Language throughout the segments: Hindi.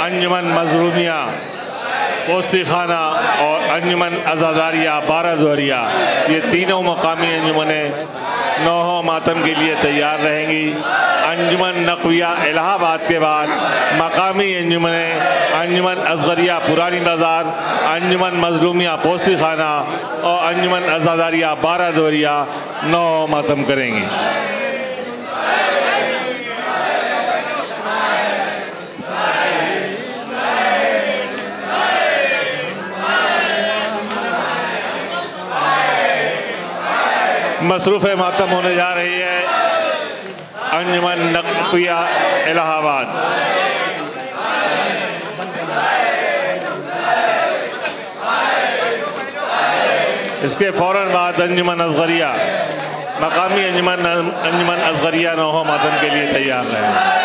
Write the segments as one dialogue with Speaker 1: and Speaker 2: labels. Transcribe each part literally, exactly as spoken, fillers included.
Speaker 1: अंजुमन मजलूमिया पोस्ती खाना और अंजुमन अज़ादारिया बारह जोहरिया, ये तीनों मकामी अंजुमनें नौहों मातम के लिए तैयार रहेंगी। अंजुमन नक़विया इलाहाबाद के बाद मकामी अंजुमनें अंजुमन असगरिया पुरानी बाज़ार, अंजुमन मजलूमिया पोस्ती खाना और अंजुमन अज़ादारिया बारह जोहरिया नौहों मातम करेंगी। मसरूफ़ मातम होने जा रही है अंजुमन नक़विया इलाहाबाद। इसके फ़ौरन बाद अंजुमन असगरिया मकामी अंजुमन अंजुमन असगरिया नौहों मातम के लिए तैयार रहें।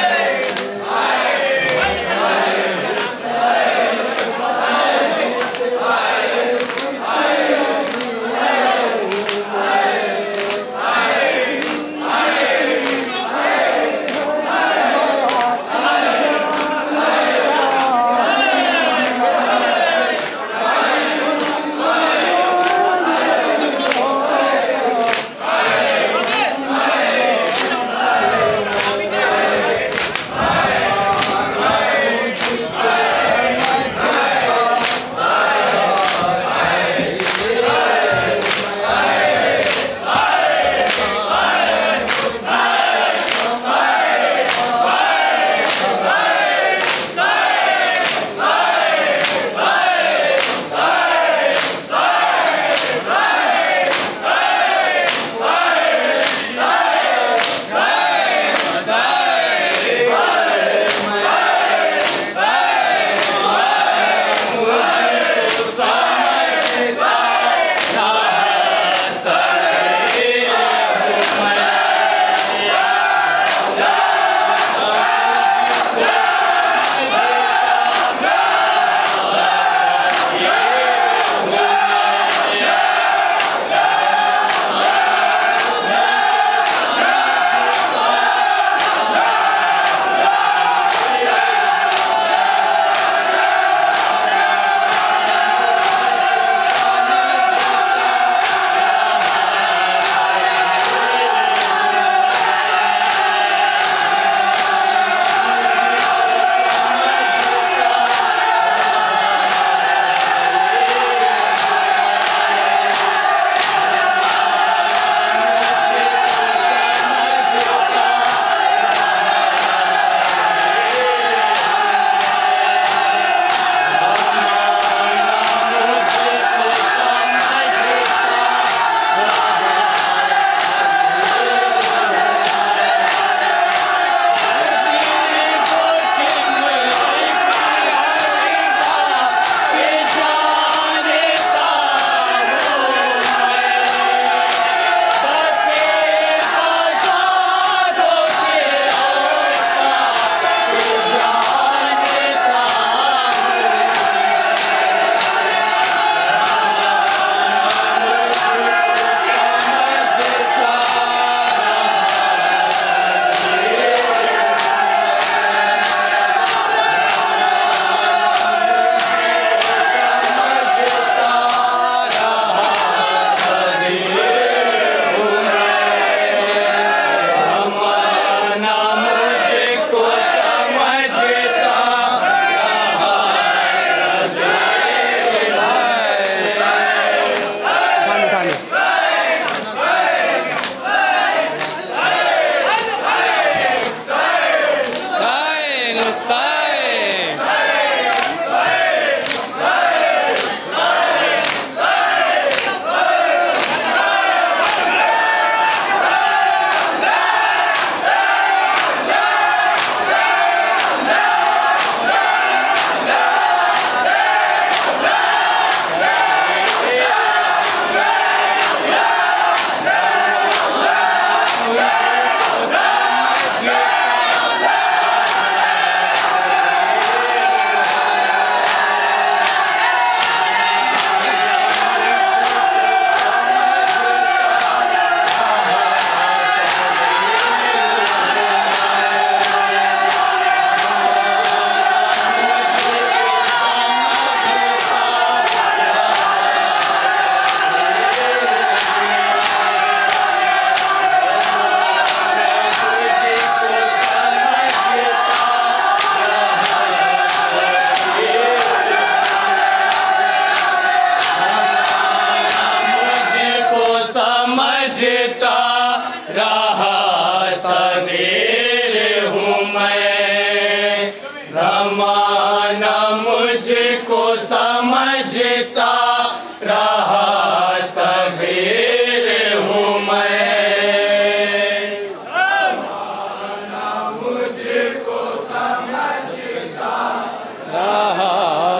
Speaker 2: ज़माना मुझको समझता रहा, सबेर हूँ मैं। ज़माना मुझको समझता रहा,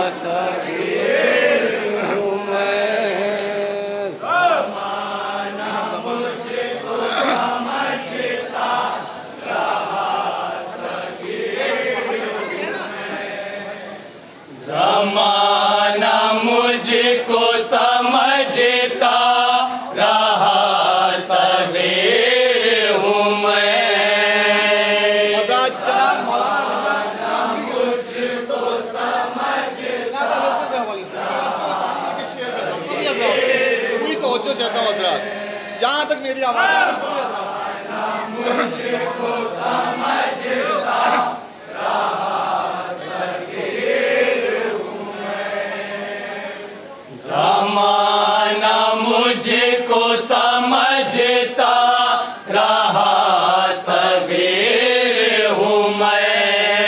Speaker 2: सबेर हूँ मैं। ज़माना मुझको समझता रहा, सबेर हूँ मैं। ज़माना मुझको समझता रहा, सबेर हूँ मैं। मुझको समझता
Speaker 3: पूरी तवज्जो चाहता हूँ हज़रात, जहाँ तक मेरी आवाज़
Speaker 2: मुझको समझता रहा, सबेर हूँ मैं। ज़माना मुझको समझता रहा, सबेर हूँ मैं।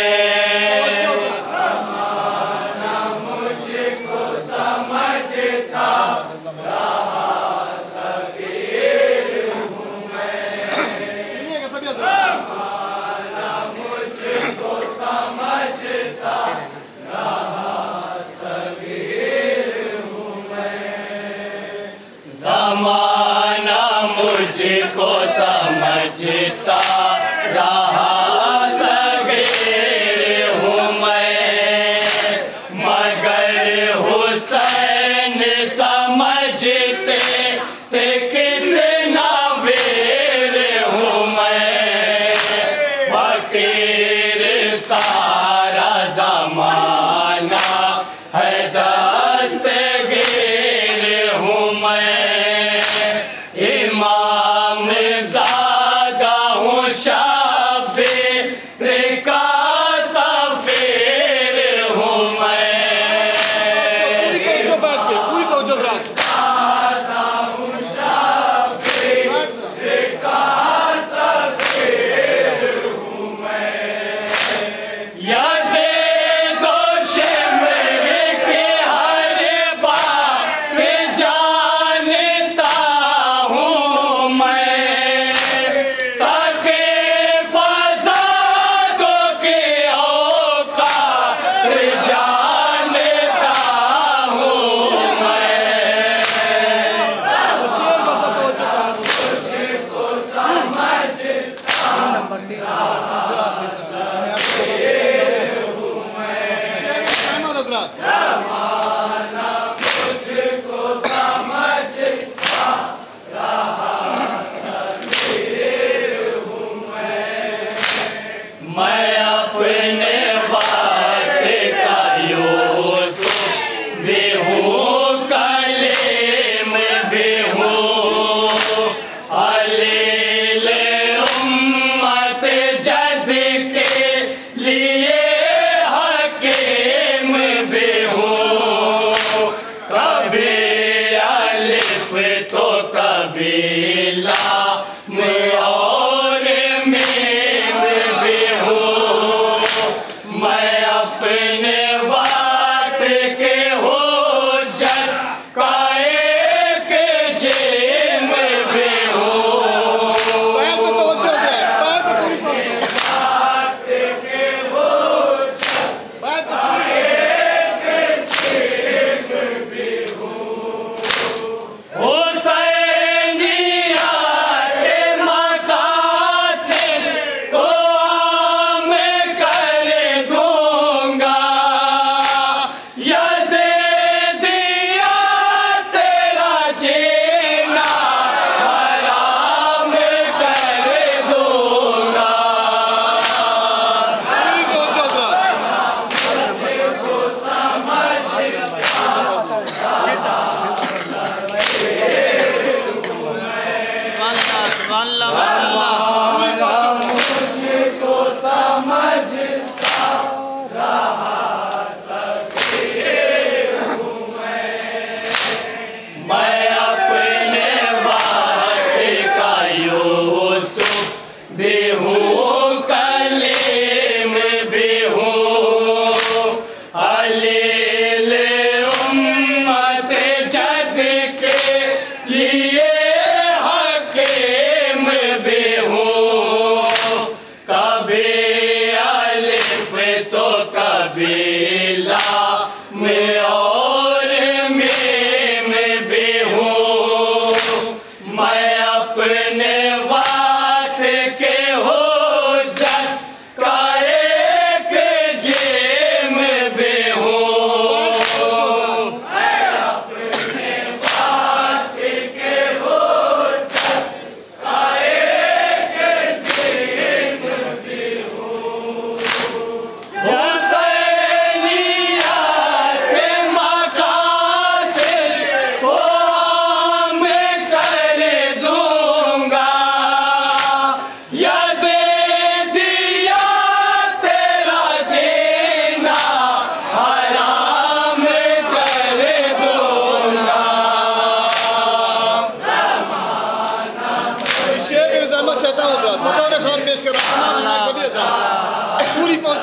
Speaker 2: ज़माना मुझको समझता रहा, सबेर हूँ मैं।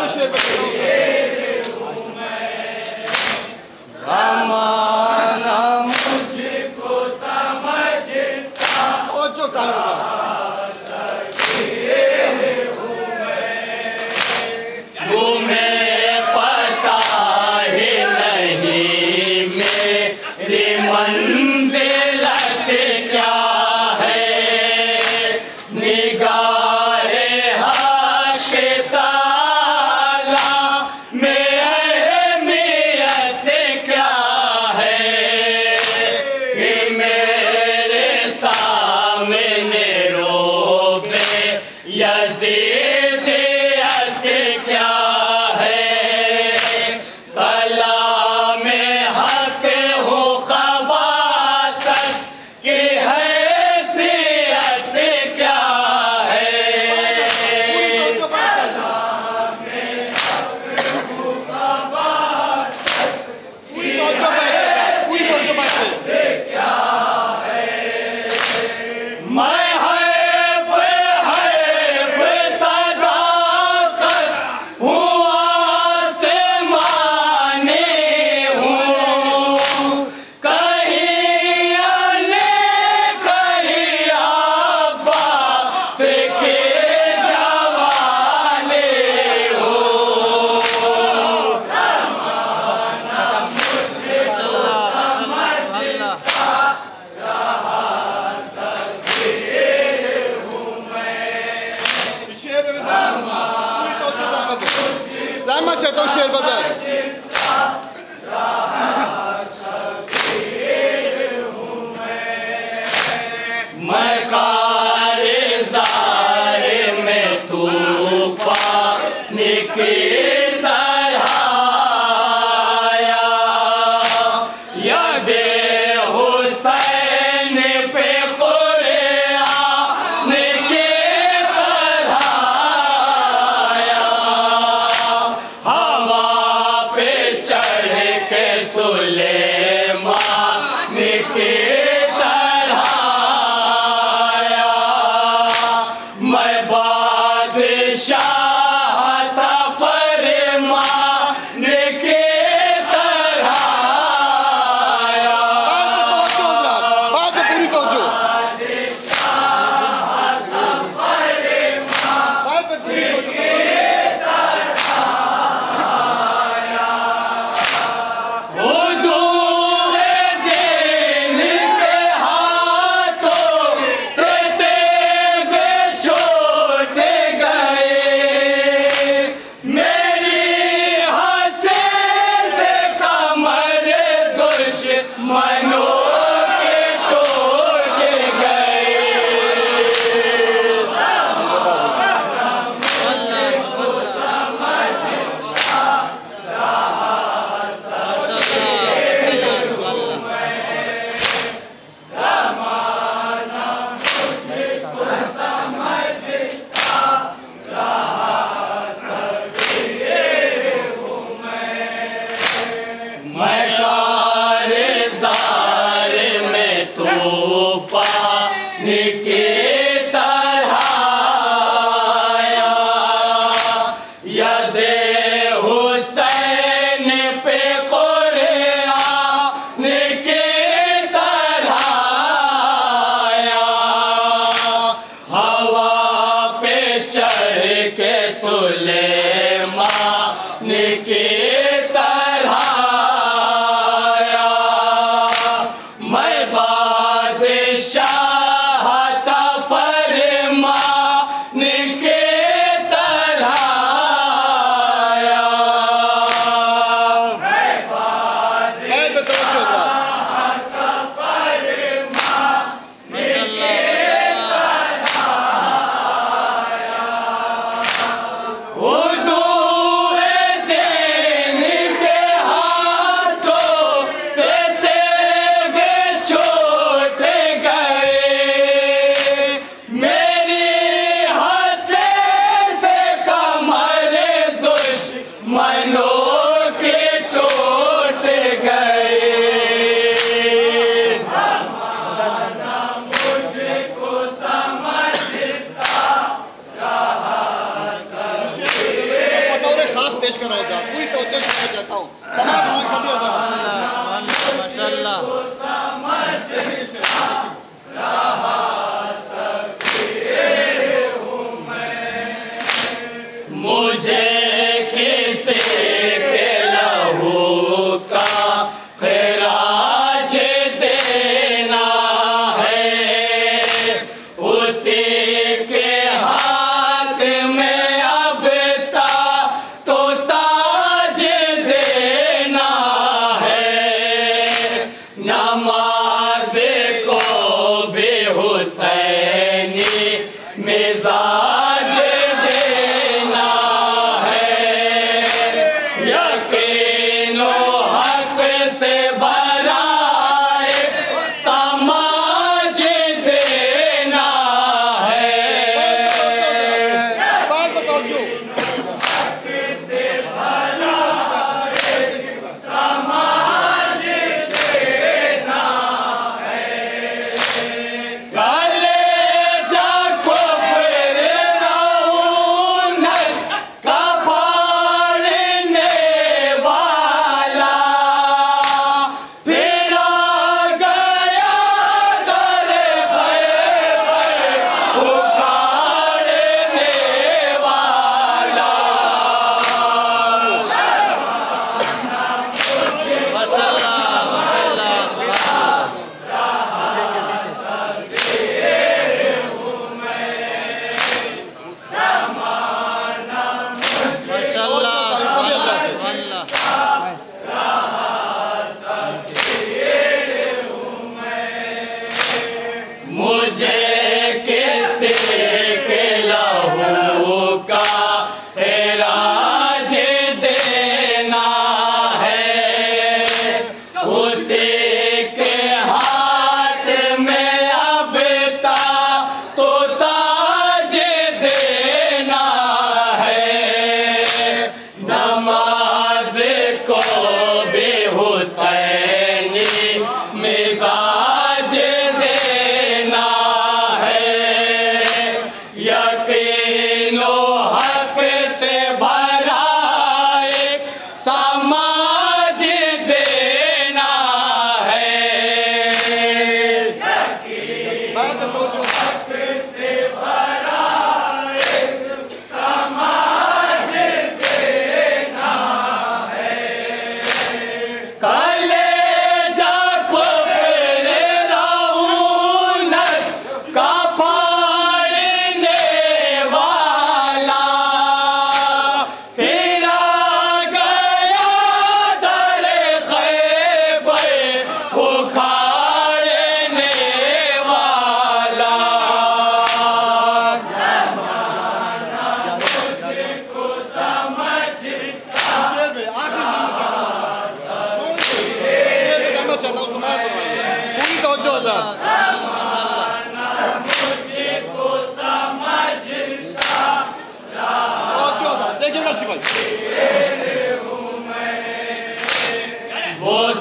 Speaker 3: शेर पे
Speaker 2: ज़माना मुझको समझता
Speaker 3: और जो ताली बजा
Speaker 2: तुम्हें पता ही नहीं मेरी मंजिलत क्या है निगाहे हक़ ताला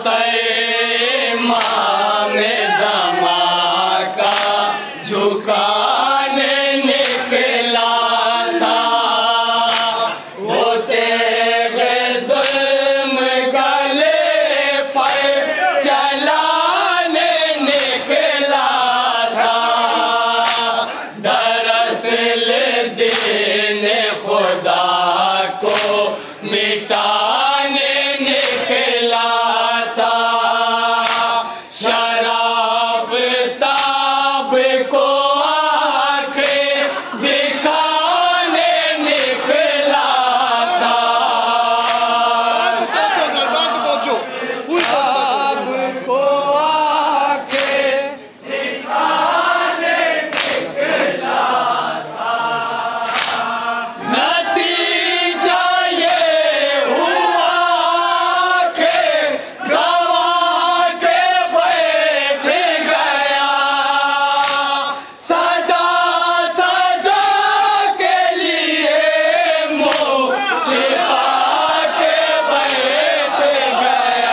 Speaker 2: इमाम ज़मा का झुकाने निकला था, वो तेरे जुल्म गले पर चलाने निकला था। दरअसल दीन खुदा को मिटाने निकला था, शराफ ताब को आंखें दिखाने निकला था। ताब को आंखें दिखाने निकला था। नतीजा ये हुआ कि गवा के बैठ गया, सदा सदा के लिए मुँह छिपा के बैठ गया।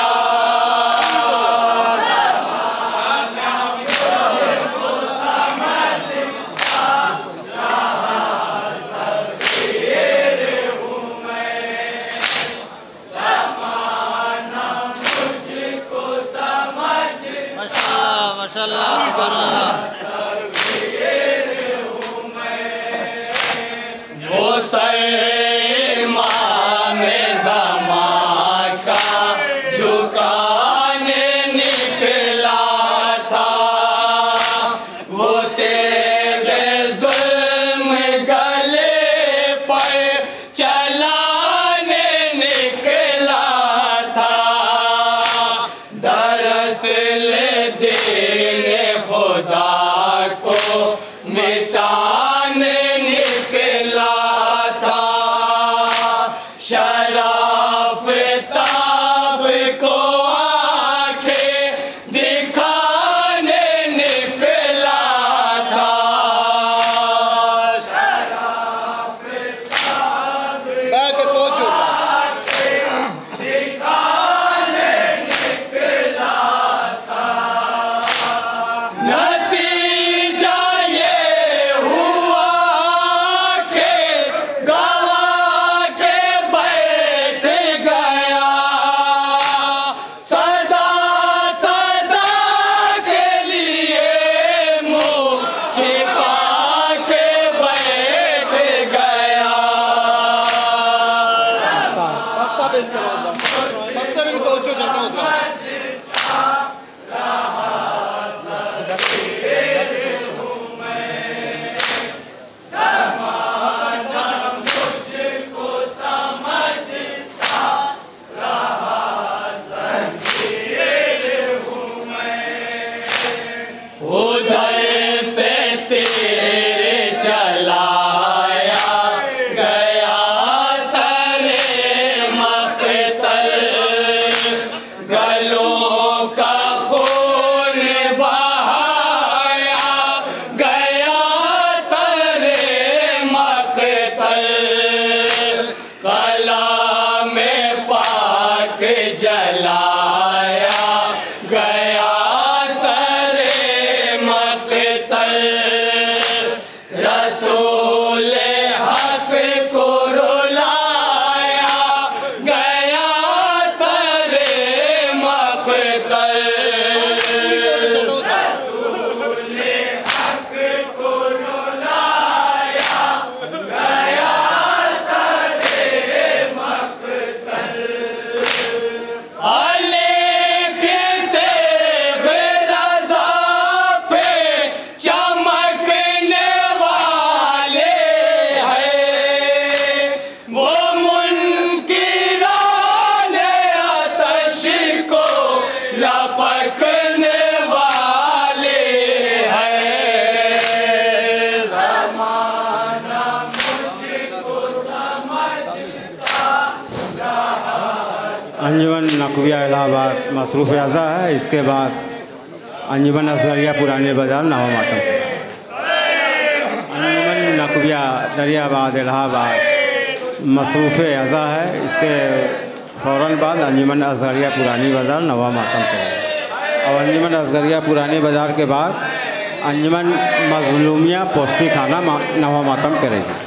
Speaker 4: माशाल्लाह माशाल्लाह सुभानअल्लाह।
Speaker 2: वो इमाम ज़मा का झुकाने निकला था, वो तेरे जुल्म गले पर चलाने निकला था। दरअसल दीन खुदा को मिटाने निकला था, शराफ ताब को आंखें दिखाने निकला था। शराफ ताब
Speaker 3: बैठ के पहुंचो।
Speaker 2: दिखाने निकला था। नतीजा ये हुआ कि गवा के बैठ गया, सदा सदा के लिए मुँह छिपा के बैठ गया।
Speaker 3: मक्ता पेश करो। मक्ता में भी तवज्जो चाहता हूँ उधर।
Speaker 2: उधर से तेरे चलाया गया सरे मक़तल, गलों का खून बहाया गया सरे मक़तल, कलाम पाक जलाया गया रसूल हक को रुलाया गया सरे मक़तल। रसूल हक को रुलाया गया सरे मक़तल। लिखते रज़ा पे चमकने वाले हैं, वो मुनकिराने आतश को लपकने वाले हैं। ज़माना मुझको समझता रहा।
Speaker 5: अंजुमन नकविया इलाहाबाद मसरूफ़ अज़ा है। इसके बाद अंजुमन असरिया पुराने बाज़ार नवा मातम। अंजुमन नकविया दरियाबाद इलाहाबाद मसरूफ़ अज़ा है। इसके फ़ौरन बाद अंजुमन असगरिया पुरानी बाज़ार नवा मातम करेगी। और अंजुमन असगरिया पुरानी बाज़ार के बाद अंजुमन मज़लूमिया पोस्ती खाना नवा मातम करेगी।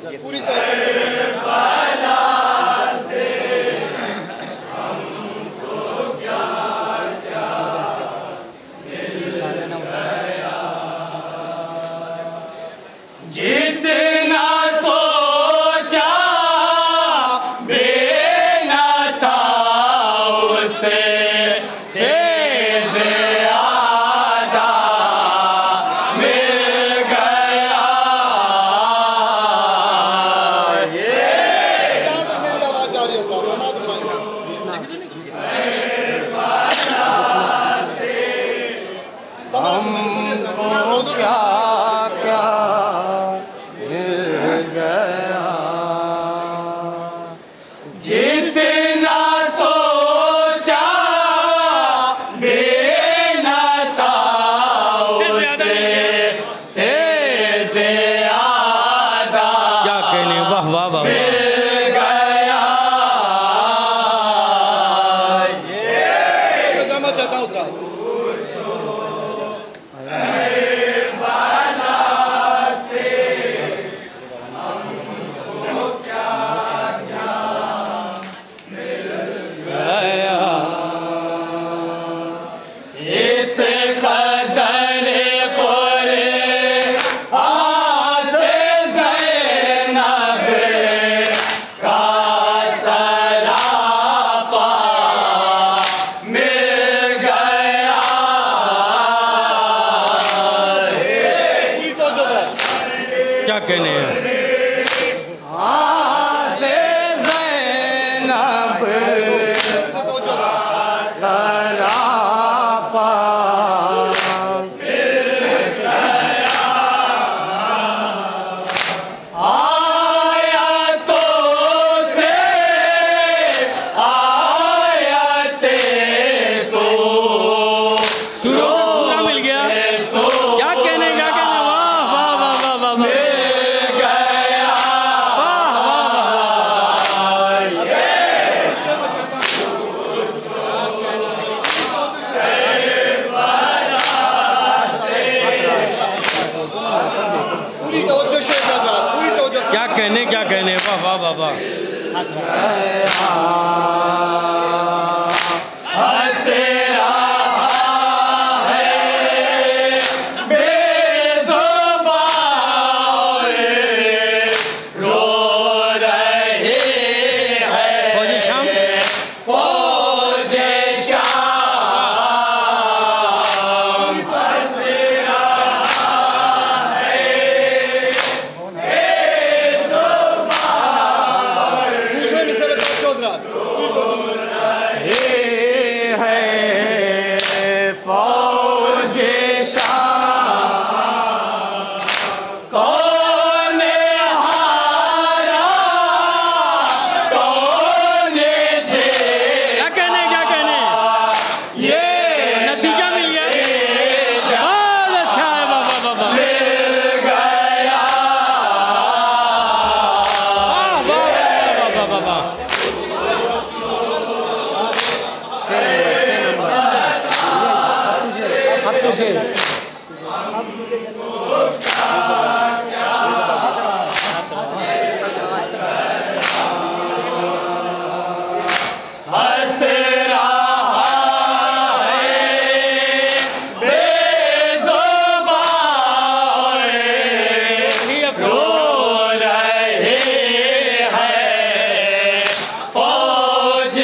Speaker 3: पूरी तवज्जो
Speaker 2: जितना सोचा बेना था उसे से ज्यादा मिल गया। ये
Speaker 3: जहाँ तक मेरी आवाज आ रही है साहब, समाज
Speaker 2: हमको क्या क्या मिल गया। जितना सोचा बेना था उससे से ज्यादा
Speaker 4: क्या कहने, वाह वाह वाह।
Speaker 2: मिल गया।
Speaker 3: मैं जाना चाहता हूँ उतरा
Speaker 2: इस कदर कुरआन से ज़ैनब का सरापा मिल गया।
Speaker 3: पूरी तवज्जो दो।
Speaker 4: क्या कहने हैं।
Speaker 2: आन से ज़ैनब
Speaker 3: तवज्जो दो।
Speaker 2: सरापा आयतों से आयते सो
Speaker 4: पूरा मिल गया। क्या कहने, क्या कहने, वाह वाह वाह वाह वाह वाह।
Speaker 2: गया।
Speaker 4: वाह वाह वाह।
Speaker 3: पूरी तवज्जो शेख हजरात, पूरी तवज्जो।
Speaker 4: क्या कहने, क्या कहने, वाह वाह वाह वाह।
Speaker 2: हंस रहा है बेज़ुबान रो रहे हैं
Speaker 4: फौजी शाम।
Speaker 2: फौज शाम। हंस
Speaker 3: दूसरे मिसरे में तवज्जो हजरात।
Speaker 2: ये है फौज शाम। कौन हारा कौन जीता
Speaker 4: क्या कहने, क्या कहने,
Speaker 2: ये
Speaker 4: नतीजा मिल गया। बहुत अच्छा है, वाह वाह वाह वाह।
Speaker 2: मिल गया।
Speaker 4: वाह वाह वाह वाह वाह वाह।
Speaker 2: अब तुझे हंस रहा है बेज़ुबान रो रहे हैं फौज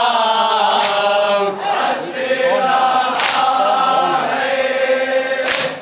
Speaker 2: शाम।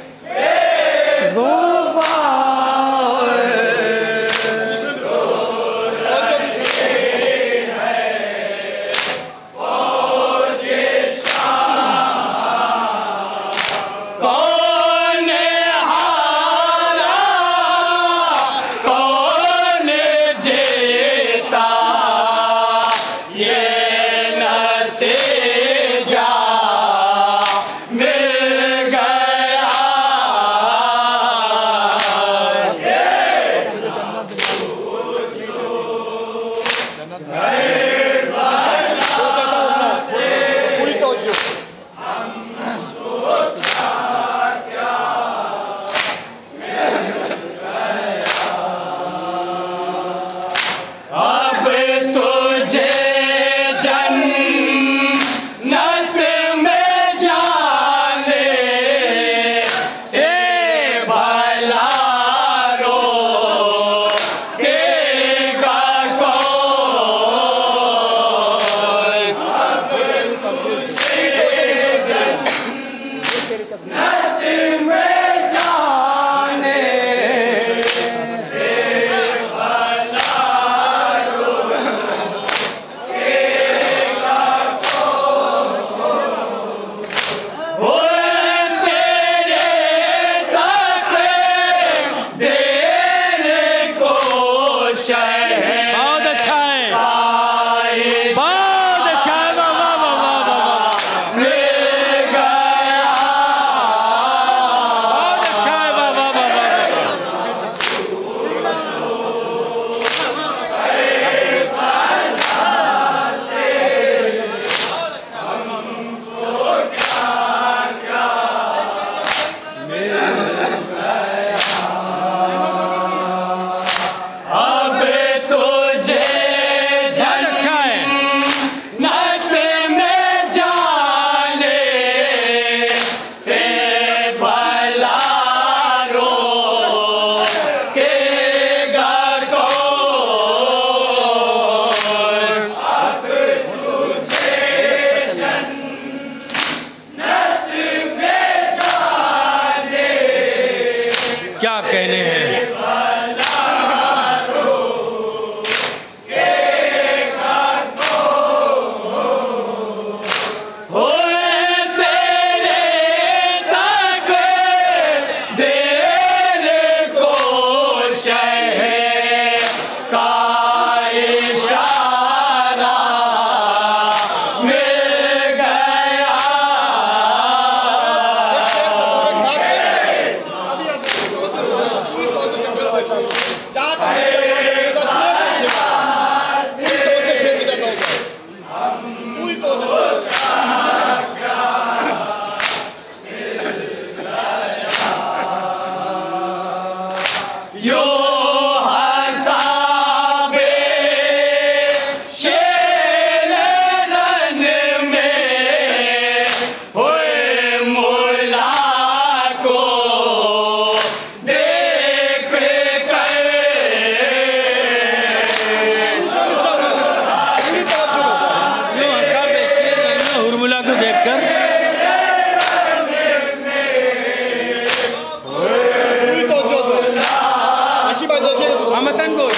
Speaker 4: अमतन बोल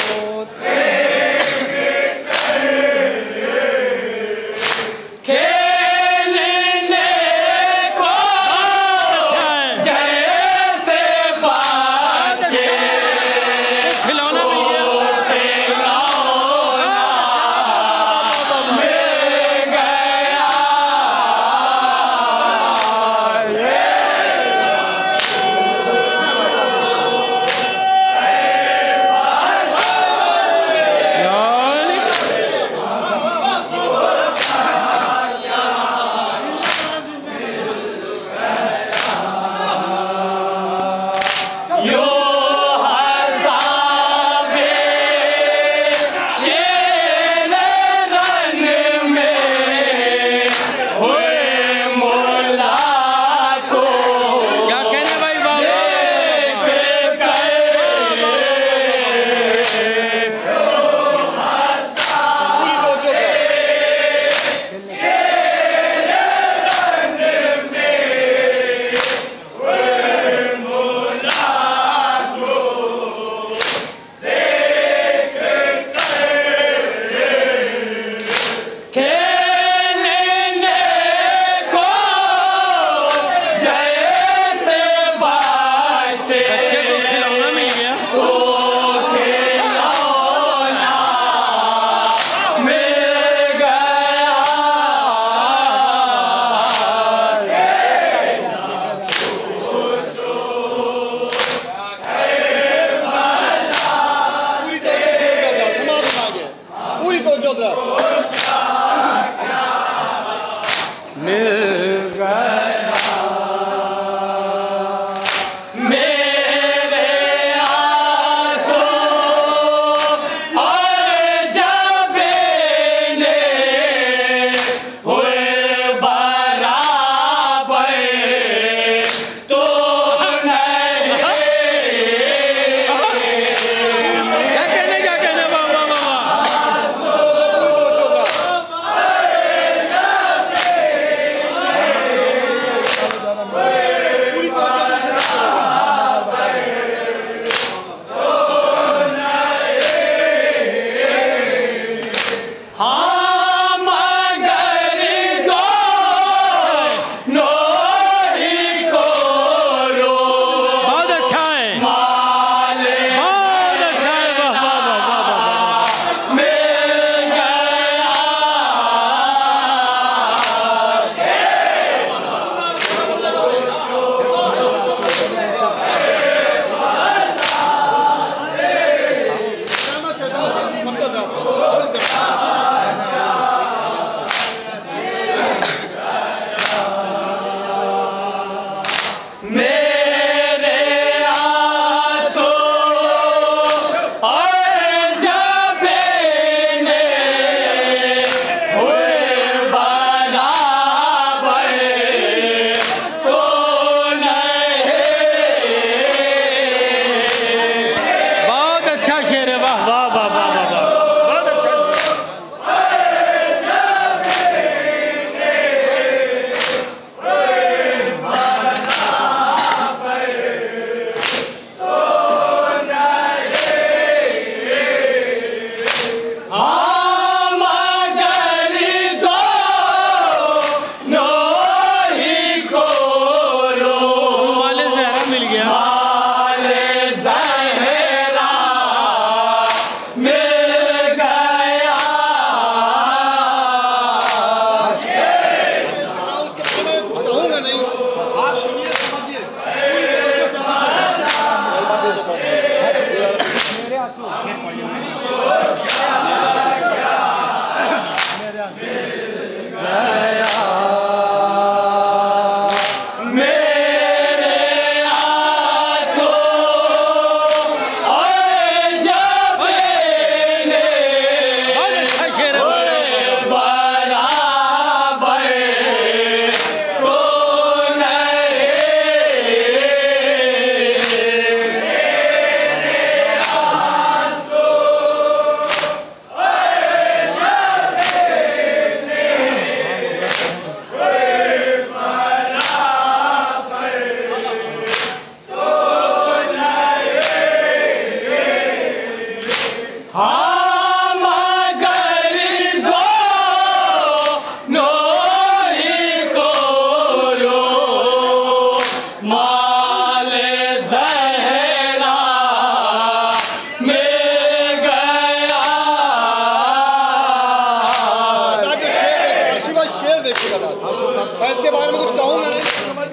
Speaker 3: मैं इसके बारे में कुछ कहूँगा नहीं,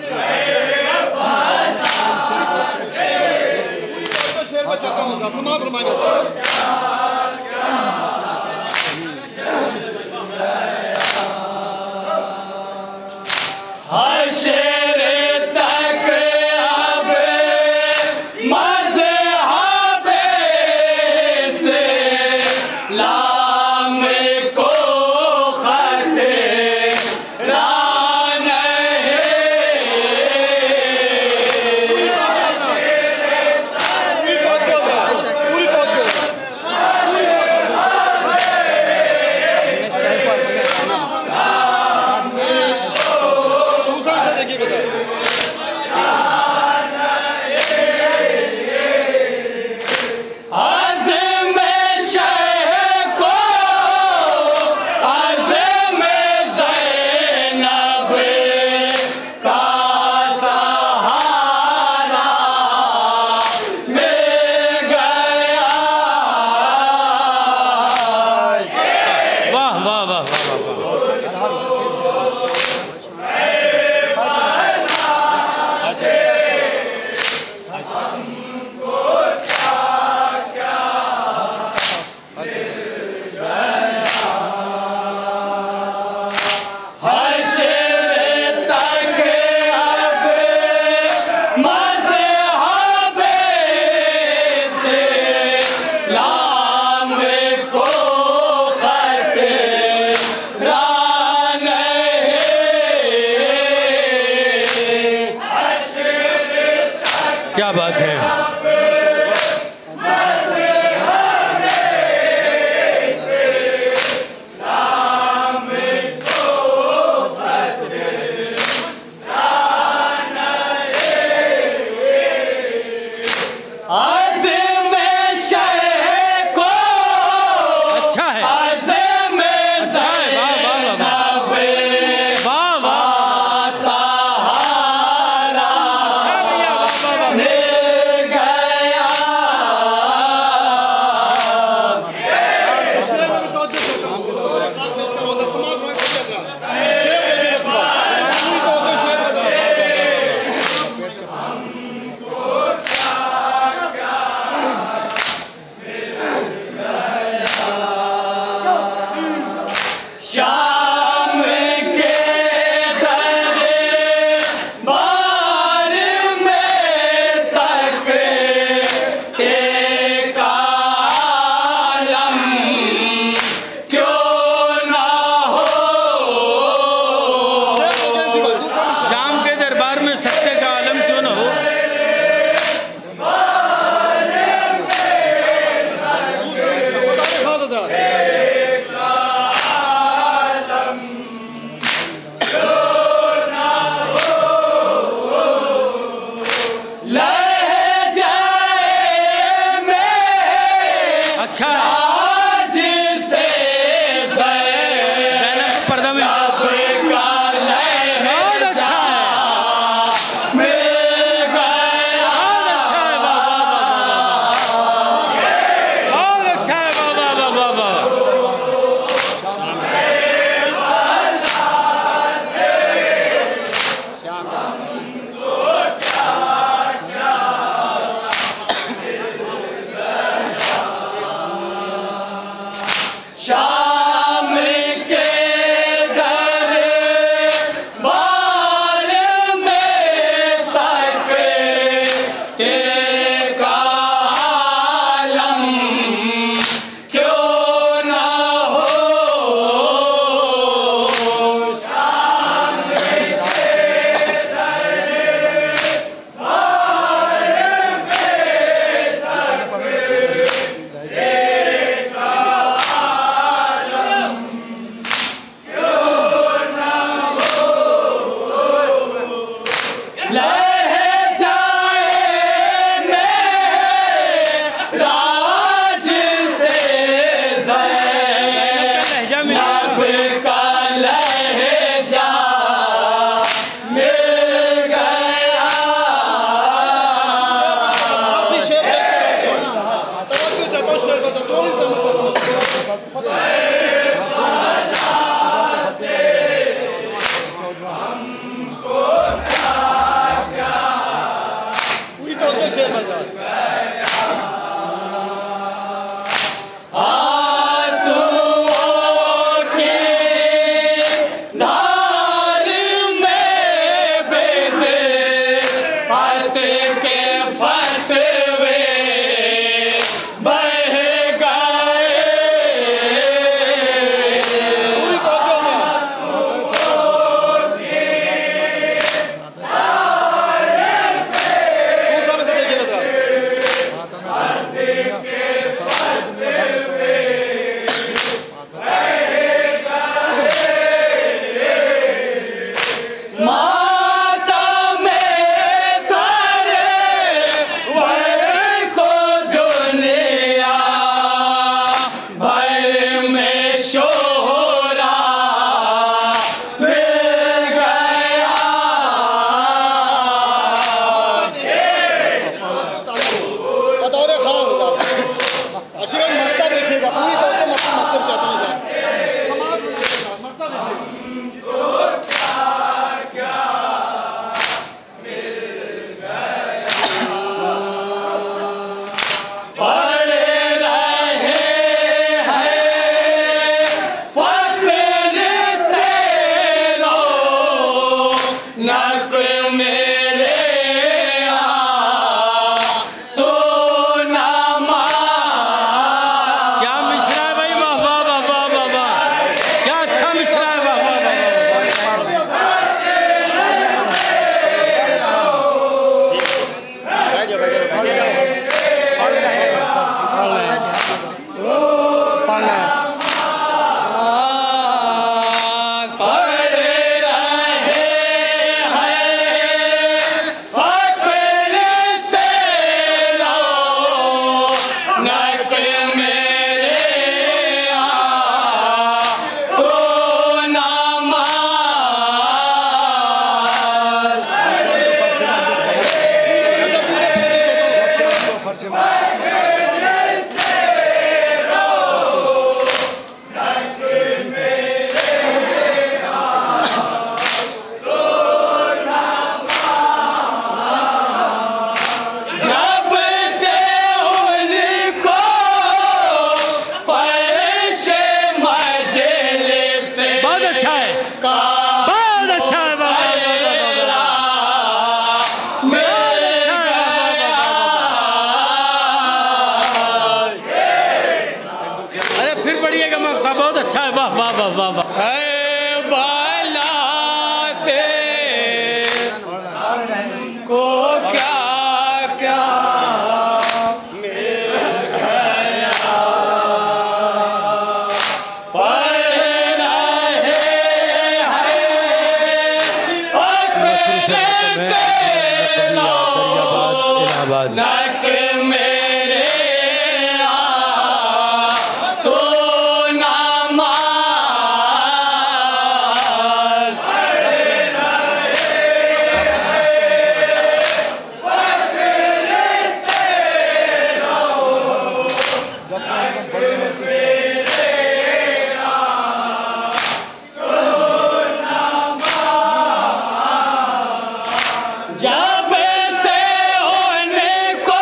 Speaker 3: शेर में चलता हूँ, समाप्त फरमाएंगे।
Speaker 4: क्या बात है। वाह बहुत अच्छा है, वाह वाह वाह वाह वाह।
Speaker 2: करबला से को क्या क्या नक मेरे तो नमाज जब से उनको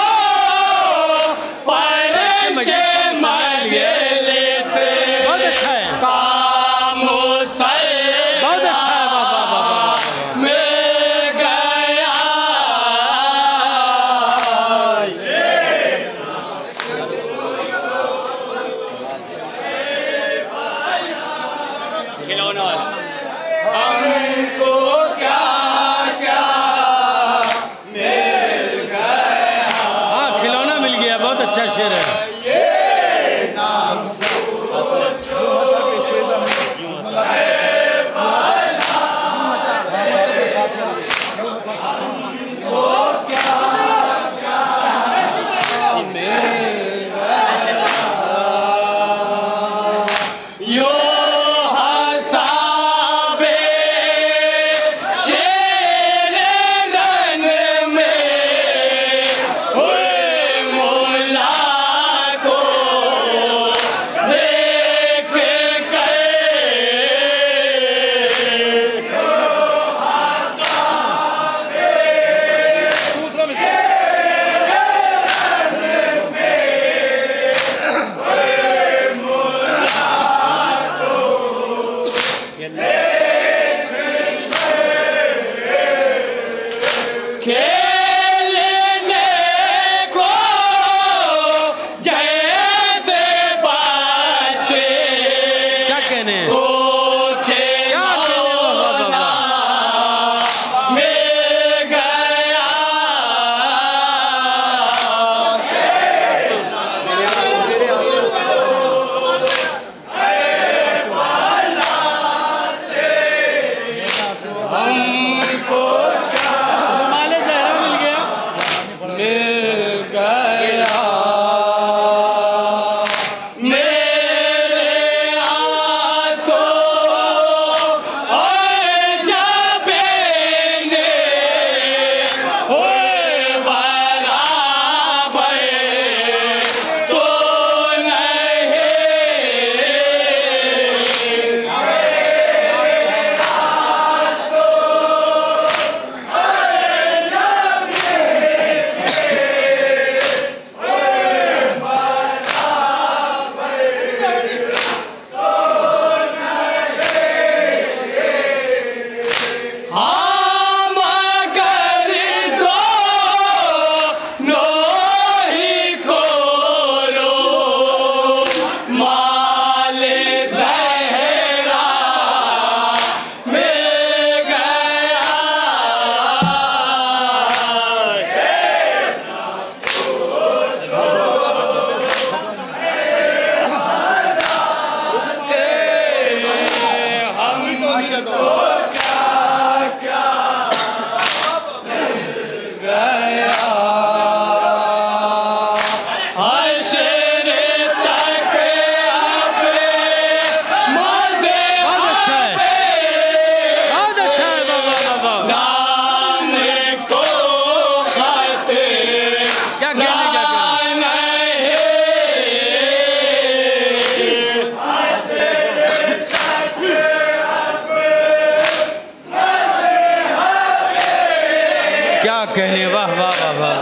Speaker 2: फर्शे मजलिस
Speaker 4: बहुत अच्छा है,
Speaker 2: का मुसल्ला
Speaker 4: बहुत अच्छा है, वाह वाह वाह वाह।
Speaker 2: मिल गया।
Speaker 4: खिलौना
Speaker 2: हमको क्या क्या मिल गया।
Speaker 4: हाँ खिलौना मिल गया, बहुत अच्छा शेर है।
Speaker 2: यो हसाबे शेर रन में हुए मोला को देख कर
Speaker 3: दूसरा मिसरा
Speaker 2: खेलने को जैसे बच्चे
Speaker 4: क्या कहने हैं?
Speaker 2: को
Speaker 4: क्या कहने हैं? वाह वाह वाह वाह।
Speaker 2: मिल गया। हमको
Speaker 4: रुमाले जहरा मिल गया।
Speaker 2: मिल गया। मेरे आंसू और जबीने हुए बराबर तो नहीं। हम अगर दोनों ही को रो माल ज़हरा मिल गया। हमको क्या गया। हश्र तक अब मज़े
Speaker 4: बहुत अच्छा है, बहुत अच्छा है, वाह वाह वाह वाह।
Speaker 2: नाम को खत
Speaker 4: क्या कहने, क्या कहने? क्या कहने, वाह वाह वाह वाह।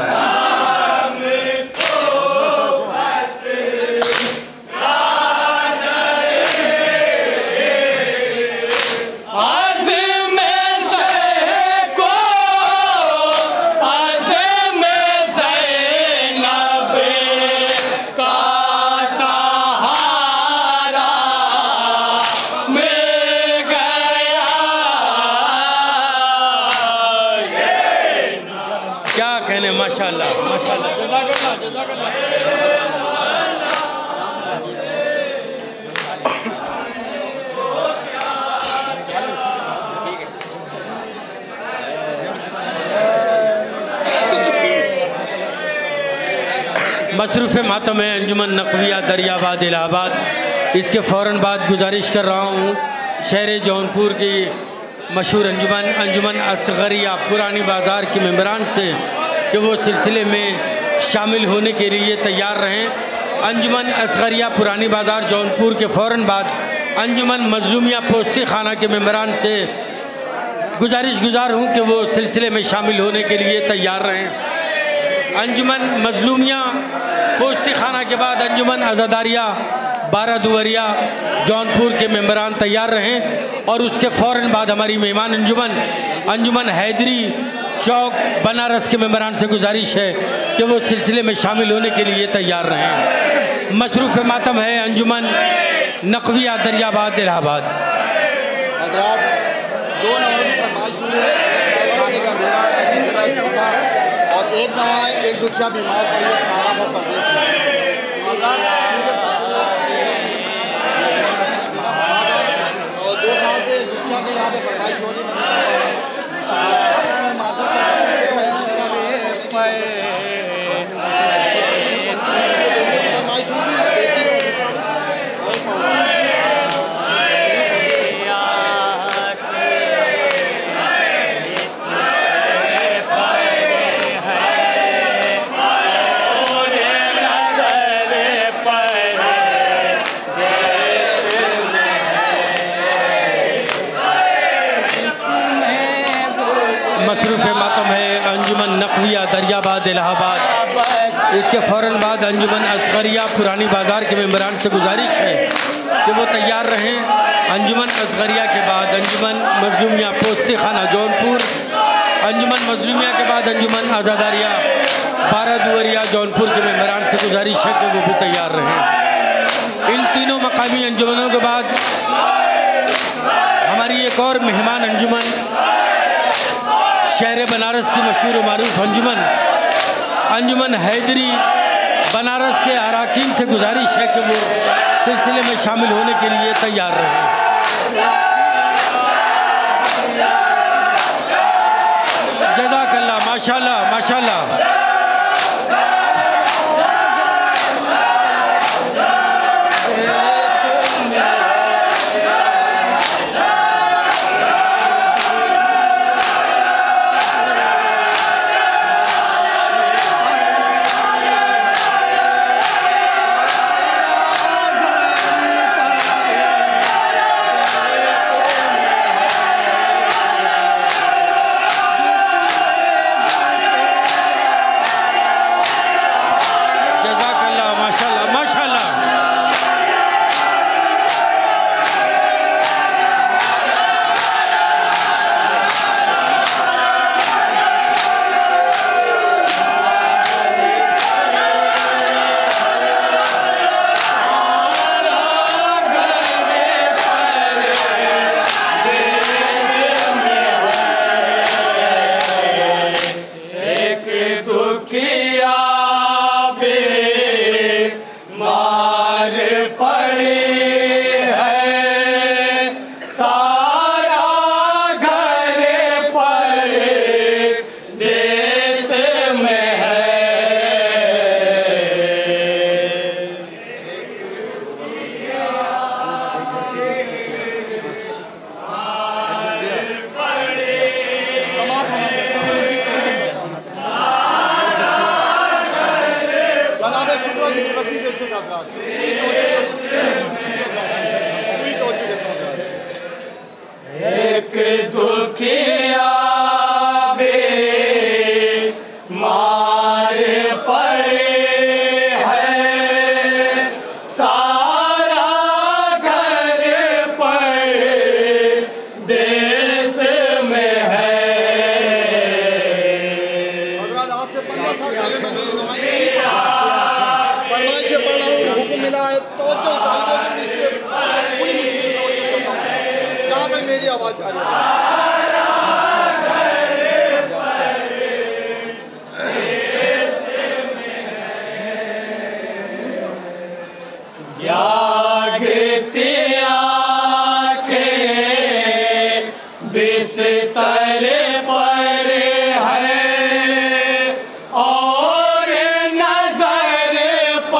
Speaker 2: आज़म शह को आज़म ज़ैनब का सहारा
Speaker 4: मातम है अंजुमन नकविया दरियाबाद इलाहाबाद। इसके फ़ौरन बाद गुजारिश कर रहा हूँ शहर जौनपुर की मशहूर अंजुमन अंजुमन असगरिया पुरानी बाज़ार के मेंबरान से कि वो सिलसिले में शामिल होने के लिए तैयार रहें। अंजुमन असगरिया पुरानी बाज़ार जौनपुर के फ़ौरन बाद अंजुमन मजलूमिया पोस्ती खाना के मेंबरान से गुजारिश गुजार हूँ कि वो सिलसिले में शामिल होने के लिए तैयार रहें। अंजुमन मजलूमिया पोस्ती खाना के बाद अंजुमन आज़ादारिया बारह दुवरिया जौनपुर के मेंबरान तैयार रहें और उसके फ़ौरन बाद हमारी मेहमान अंजुमन अंजुमन हैदरी चौक बनारस के मेंबरान से गुजारिश है कि वो सिलसिले में शामिल होने के लिए तैयार रहें। मसरूफ़ मातम है अंजुमन नकविया दरियाबाद इलाहाबाद।
Speaker 3: हज़रात दो नवाज़ों की फरमाइश हुई है खाने का अंधेरा और एक नवा एक दुखिया बीमार पड़ी है इस्लामाबाद प्रदेश में। हज़रात और दो साल से दुखिया के यहाँ पे फरमाइश हो रही फरमाइश हुई
Speaker 4: मसरूफ़ मातम है अंजुमन नकविया दरियाबाद इलाहाबाद। इसके फ़ौरन बाद अंजुमन असगरिया पुरानी बाज़ार के मेंबरान से गुजारिश है कि वो तैयार रहें। अंजुमन असगरिया के बाद अंजुमन मजलूमिया पोस्ती खाना जौनपुर, अंजुमन मजलूमिया के बाद अंजुमन आज़ादारिया बारह दुवरिया जौनपुर के मेंबरान से गुजारिश है कि वो भी तैयार रहें। इन तीनों मकामी अंजुमनों के बाद हमारी एक और मेहमान अंजुमन शहर बनारस की मशहूर मारूफ अंजुमन अंजुमन हैदरी बनारस के अराकीन से गुजारिश है कि वो सिलसिले में शामिल होने के लिए तैयार रहें। जज़ाकल्लाह माशाल्लाह माशाल्लाह।
Speaker 2: एक दुखिया बे मार पड़े है, सारा घर पड़े देश में है।
Speaker 3: आज से पंद्रह साल पहले मैं मेरी नुमाइंदगी फरमाइश से पढ़ रहा हूँ, हुक्म मिला है तो तक मेरी आवाज आ रही
Speaker 2: है। जागती आँखें बिस्तर पर है और नजर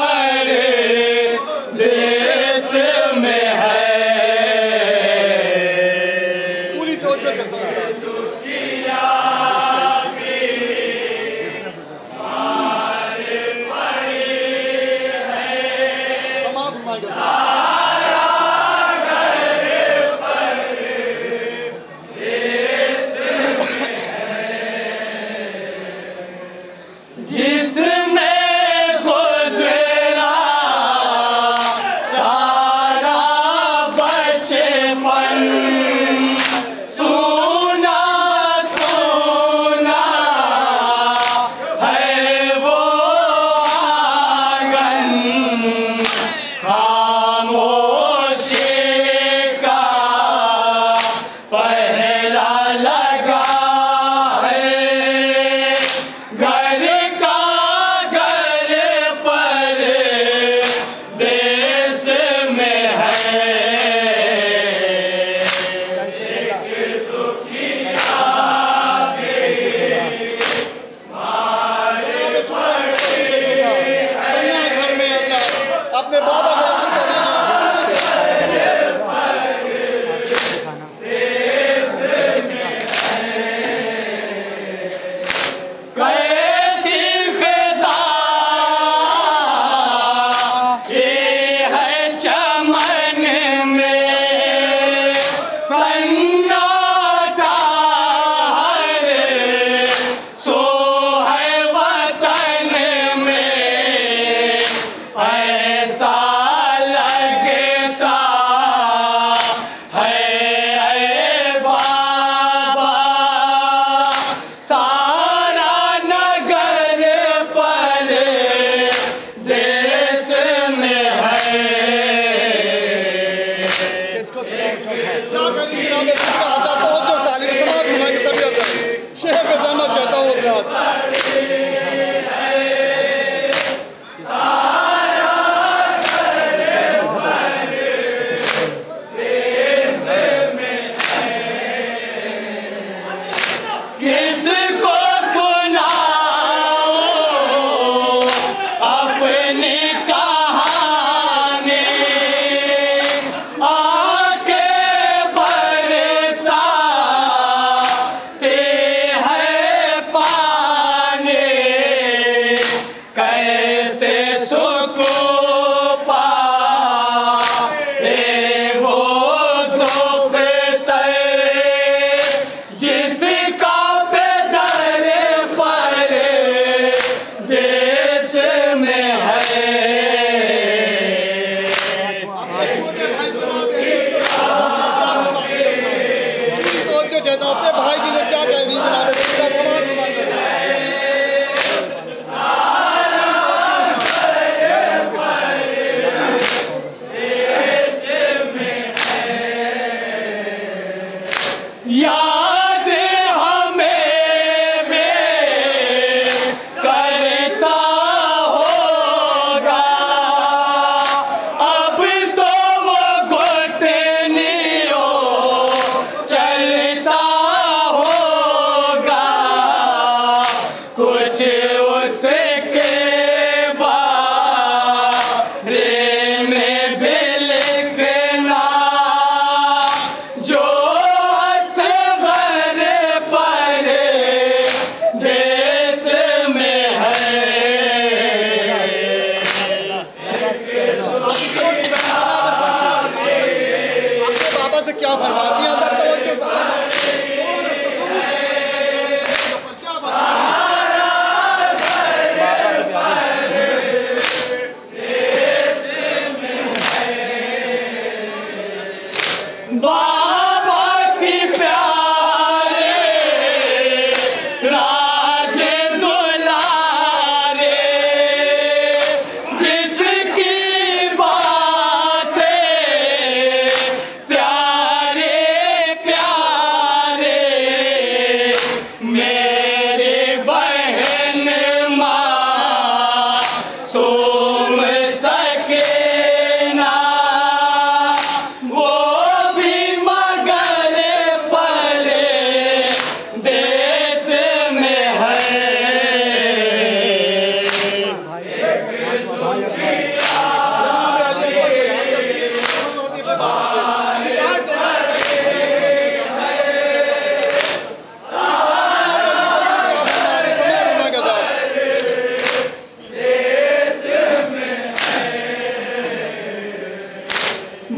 Speaker 2: प्यारे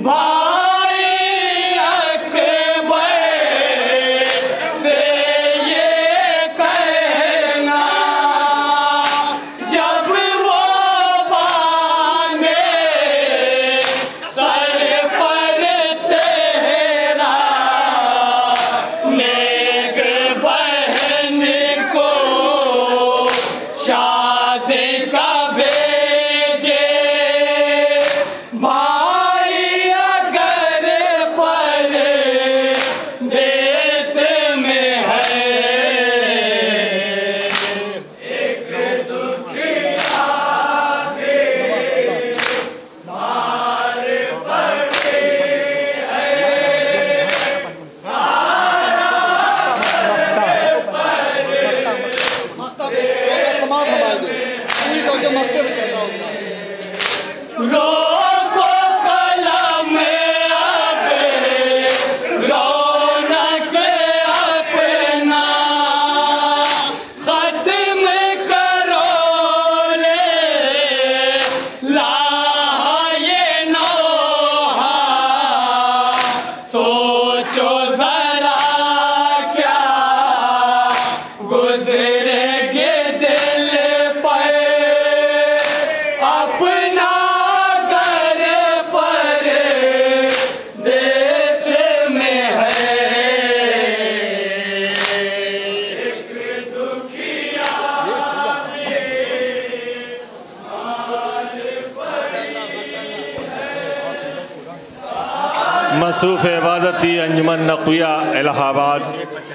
Speaker 2: भाई अकबर से ये कहना जब वो बांधे सर पर सेहरा नेक बहन को शादी का भेजे भाई अगर पर देश में है एक दुखिया
Speaker 3: मकतब समाज हमारे पूरी तौर से मकते में चल रहा होता है।
Speaker 2: रोको कलम अब रौनक अपना खत्म करो ले लाए नौहा सोचो जरा क्या गुजरेगे दिल पर अपना घर पर देश में है एक दुखिया
Speaker 1: मसरूफ़ इबादती अंजुमन नक़विया इलाहाबाद,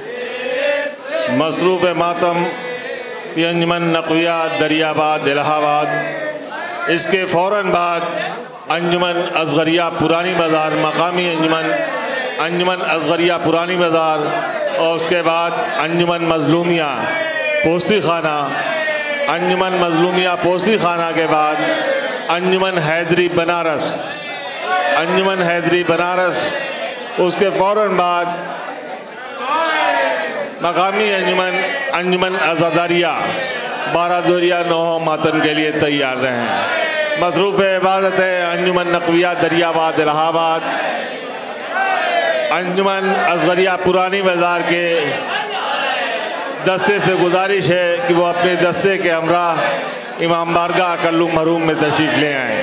Speaker 1: मसरूफ़ मातम की अंजुमन नक़विया दरियाबाद इलाहाबाद, इसके फ़ौरन बाद अंजुमन असगरिया पुरानी बाज़ार मकामी अंजुमन अंजुमन असगरिया पुरानी बाज़ार और उसके बाद अंजुमन मज़लूमिया पोस्ती खाना, अंजुमन मज़लूमिया पोस्ती खाना के बाद अंजुमन हैदरी बनारस अंजुमन हैदरी बनारस, उसके फ़ौरन बाद मकामी अंजुमन अंजुमन आज़ादारिया बारह दोरिया नौ मातम के लिए तैयार रहें। मसरूफ़ इबादत है अंजुमन नक़विया दरियाबाद इलाहाबाद, अंजुमन असगरिया पुरानी बाज़ार के दस्ते से गुजारिश है कि वो अपने दस्ते के हमरा इमाम बारगाह कल्लू महरूम में तशरीफ़ ले आएँ।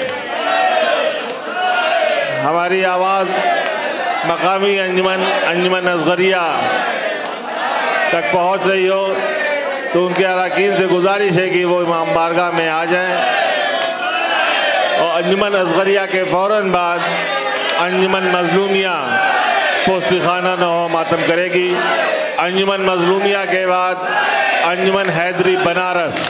Speaker 1: हमारी आवाज़ मकामी अंजुमन अंजुमन असगरिया तक पहुँच रही हो तो उनके अरकान से गुजारिश है कि वो इमाम बारगाह में आ जाएं और अंजुमन असगरिया के फ़ौरन बाद अंजुमन मज़लूमिया पोस्ती खाना नौ मातम करेगी। अंजुमन मज़लूमिया के बाद अंजुमन हैदरी बनारस,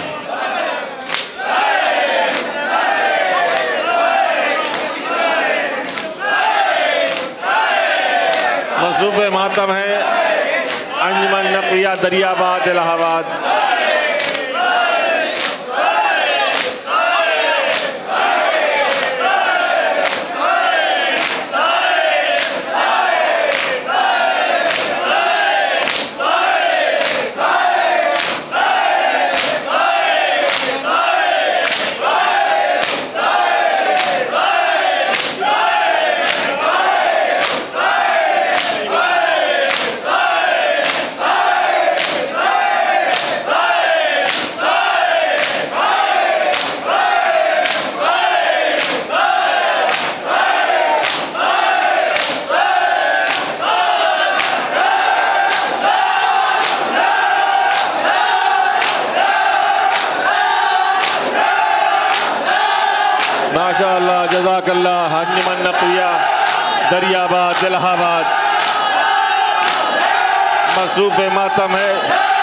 Speaker 1: मसरूफ़ मातम है अंजुमन नक़विया दरियाबाद इलाहाबाद। माशाअल्लाह जज़ाकल्लाह। अंजुमन नक़विया दरियाबाद इलाहाबाद मसरूफ़ मातम है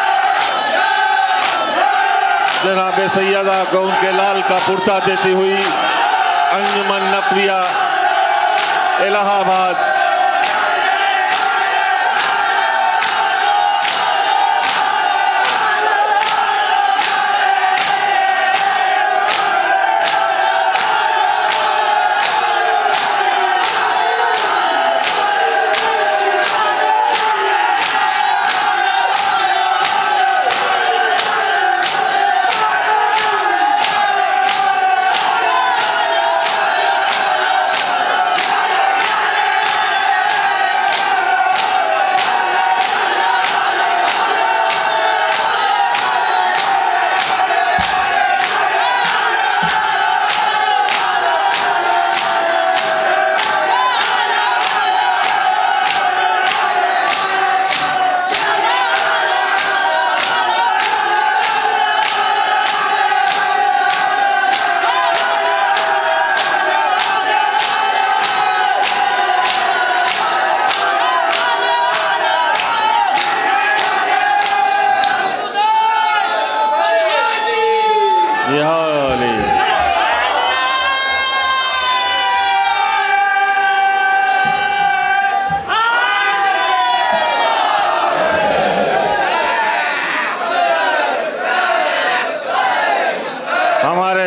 Speaker 1: जनाब सैयदा को उनके लाल का पुरसा देती हुई अंजुमन नक़विया इलाहाबाद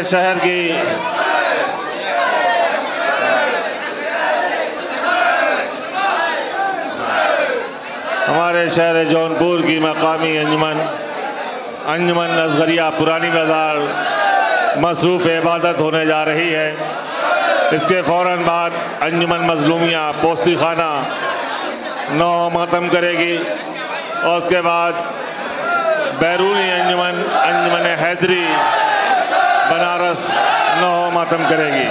Speaker 1: शहर की हमारे शहर जौनपुर की मकामी अंजुमन अंजुमन असगरिया पुरानी बाज़ार मसरूफ़ इबादत होने जा रही है। इसके फ़ौरन बाद अंजुमन मज़लूमिया पोस्ती खाना नौ मातम करेगी और उसके बाद बैरूनी अंजुमन अंजुमन हैदरी बनारस नौ मातम करेगी।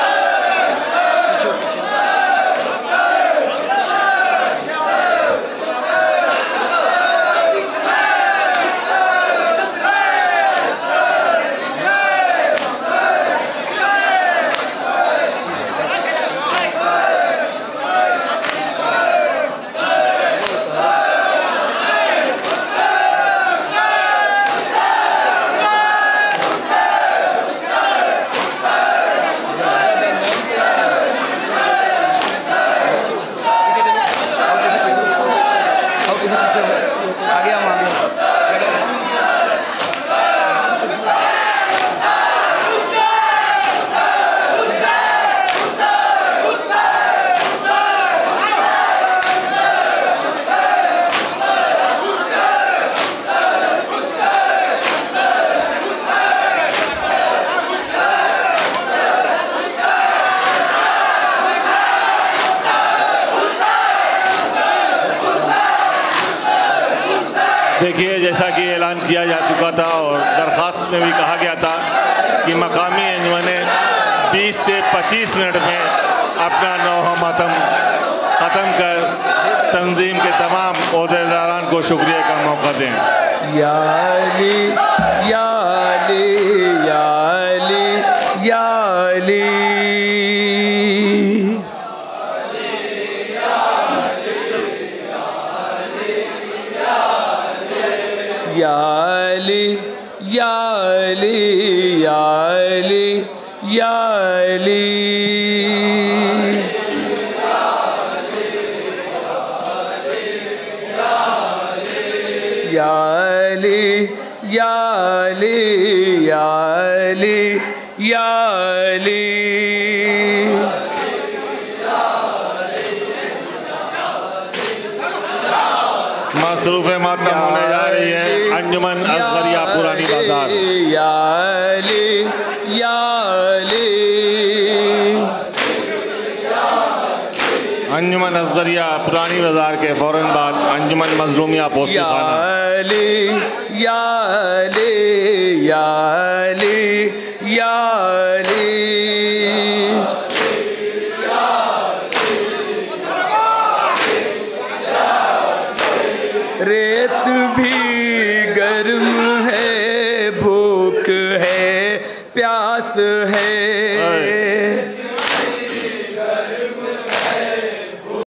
Speaker 1: देखिए, जैसा कि ऐलान किया जा चुका था और दरख्वास्त में भी कहा गया था कि मकामी अंजुमनें बीस से पच्चीस मिनट में अपना नौहा मातम ख़त्म कर तंजीम के तमाम ओहदेदारान को शुक्रिया का मौका दें।
Speaker 2: या अली या अली या अली या अली या अली या अली या अली या अली या अली या अली या अली या अली
Speaker 1: मसरूफ़ मातम होने जा रही है अंजुमन असगरिया पुरानी बाज़ार।
Speaker 2: या अली या अली
Speaker 1: अंजुमन असगरिया पुरानी बाज़ार के फ़ौरन बाद अंजुमन मज़लूमिया पोस्ती खाना।
Speaker 2: या अली या अली या अली या अली रेत भी गर्म है, भूख है, प्यास है।